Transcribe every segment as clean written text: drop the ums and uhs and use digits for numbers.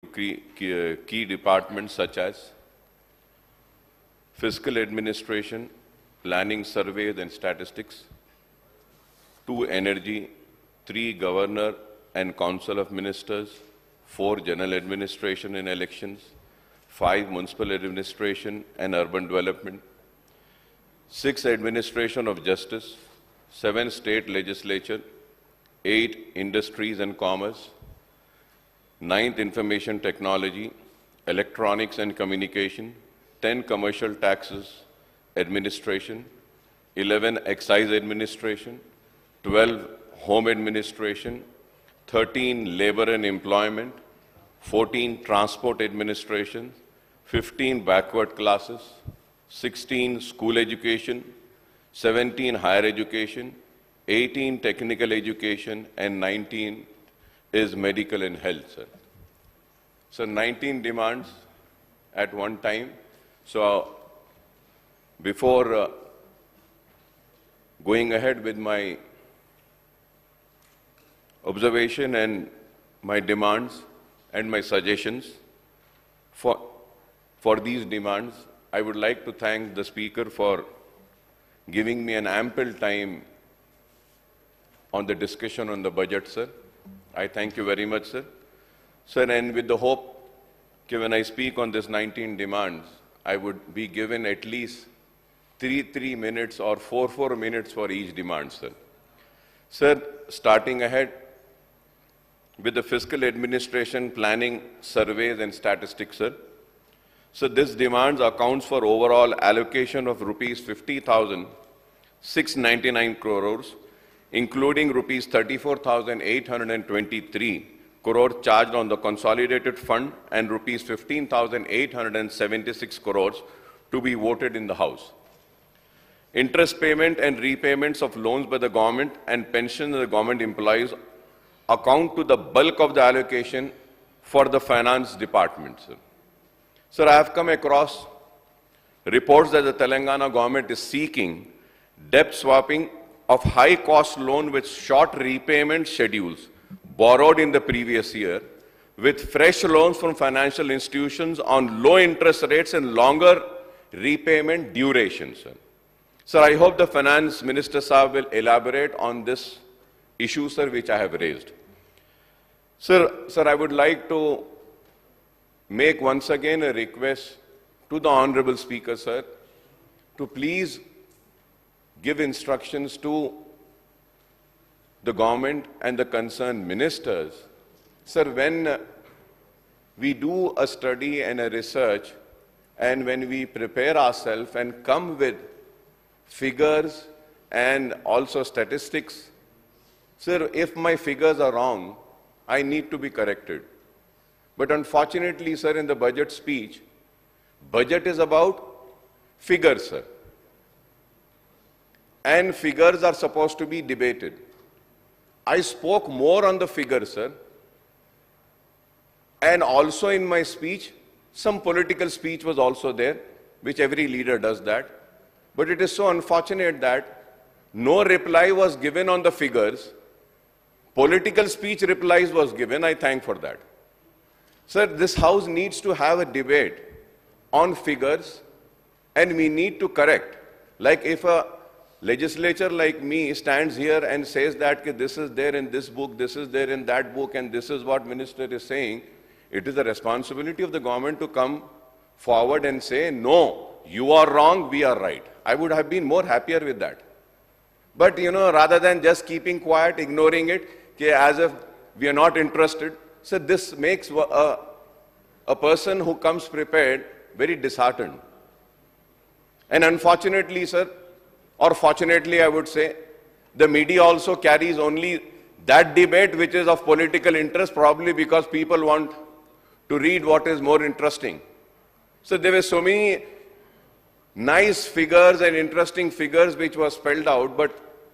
key departments such as fiscal administration, planning, surveys and statistics, 2 energy, 3 governor and council of ministers, 4 general administration and elections, 5 municipal administration and urban development, 6 administration of justice, 7 state legislature, 8 industries and commerce, 9th information technology, electronics and communication, 10 commercial taxes administration, 11 excise administration, 12 home administration, 13 labor and employment, 14 transport administration, 15 backward classes, 16 school education, 17 higher education, 18 technical education, and 19 is medical and health, sir. So 19 demands at one time. So before going ahead with my observation and my demands and my suggestions for these demands, I would like to thank the Speaker for giving me an ample time on the discussion on the budget, sir. I thank you very much, sir. Sir, and with the hope that when I speak on this 19 demands, I would be given at least 3 minutes or 4 minutes for each demand, sir. Sir, starting ahead with the fiscal administration, planning, surveys and statistics, sir. So this demands accounts for overall allocation of rupees 50,699 crores, including rupees 34,823 crore charged on the consolidated fund and rupees 15,876 crores to be voted in the House. Interest payment and repayments of loans by the government and pensions of the government employees account to the bulk of the allocation for the finance department, sir. Sir, I have come across reports that the Telangana government is seeking debt swapping of high-cost loan with short repayment schedules borrowed in the previous year with fresh loans from financial institutions on low interest rates and longer repayment duration, sir. Sir, I hope the Finance Minister Saab will elaborate on this issue, sir, which I have raised. Sir, I would like to make once again a request to the Honorable Speaker, sir, to please give instructions to the government and the concerned ministers. Sir, when we do a study and a research and when we prepare ourselves and come with figures and also statistics, sir, if my figures are wrong, I need to be corrected. But unfortunately, sir, in the budget speech, budget is about figures, sir. And figures are supposed to be debated. I spoke more on the figures, sir. And also in my speech, some political speech was also there, which every leader does that. But it is so unfortunate that no reply was given on the figures. Political speech replies was given. I thank for that. Sir, this House needs to have a debate on figures and we need to correct. Like if a legislature like me stands here and says that this is there in this book, this is there in that book, and this is what minister is saying, it is the responsibility of the government to come forward and say, no, you are wrong, we are right. I would have been more happier with that. But, rather than just keeping quiet, ignoring it, as if we are not interested, so this makes a person who comes prepared very disheartened. And unfortunately, sir, or fortunately I would say, the media also carries only that debate which is of political interest, probably because people want to read what is more interesting. So there were so many nice figures and interesting figures which were spelled out, but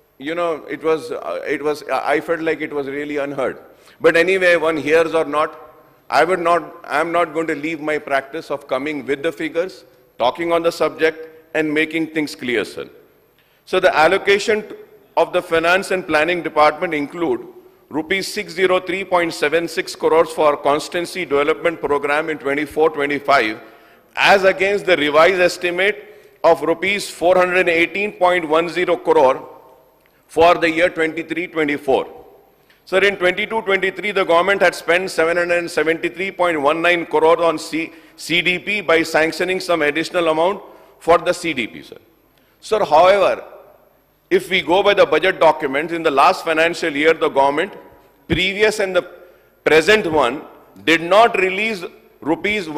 I felt like it was really unheard. But anyway, one hears or not, I am not going to leave my practice of coming with the figures, talking on the subject and making things clear, sir. So the allocation of the finance and planning department include rupees 603.76 crores for constituency development program in 24-25 as against the revised estimate of rupees 418.10 crore for the year 23-24. Sir, in 22-23, the government had spent 773.19 crore on CDP by sanctioning some additional amount for the CDP, sir. Sir, however, if we go by the budget documents, in the last financial year, the government, previous and the present one, did not release rupees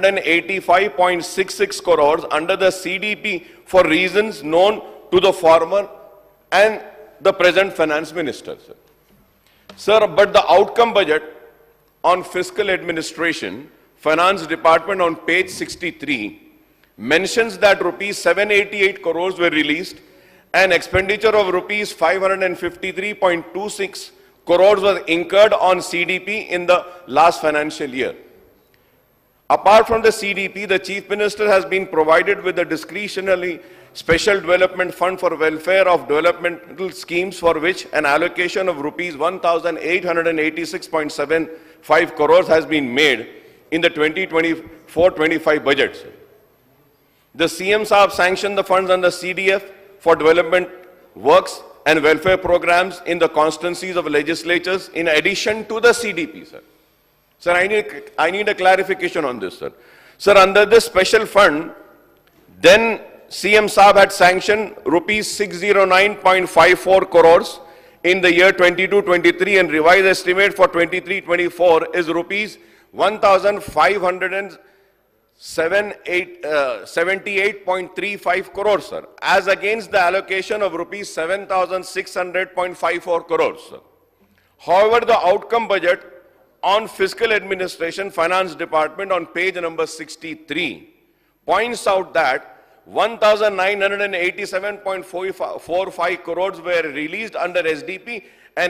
185.66 crores under the CDP for reasons known to the former and the present finance minister, sir. Sir, but the outcome budget on fiscal administration, finance department on page 63, mentions that rupees 788 crores were released and expenditure of rupees 553.26 crores was incurred on CDP in the last financial year. Apart from the CDP, the Chief Minister has been provided with a discretionary special development fund for welfare of developmental schemes for which an allocation of rupees 1,886.75 crores has been made in the 2024-25 budget. The CM Saab sanctioned the funds under CDF for development works and welfare programs in the constituencies of legislatures in addition to the CDP, sir. Sir, I need a clarification on this, sir. Sir, under this special fund, then CM Saab had sanctioned rupees 609.54 crores in the year 22-23 and revised estimate for 23-24 is rupees 1,578.35 crores, sir, as against the allocation of rupees 7,600.54 crores, sir. However, the outcome budget on fiscal administration finance department on page number 63 points out that 1,987.45 crores were released under SDP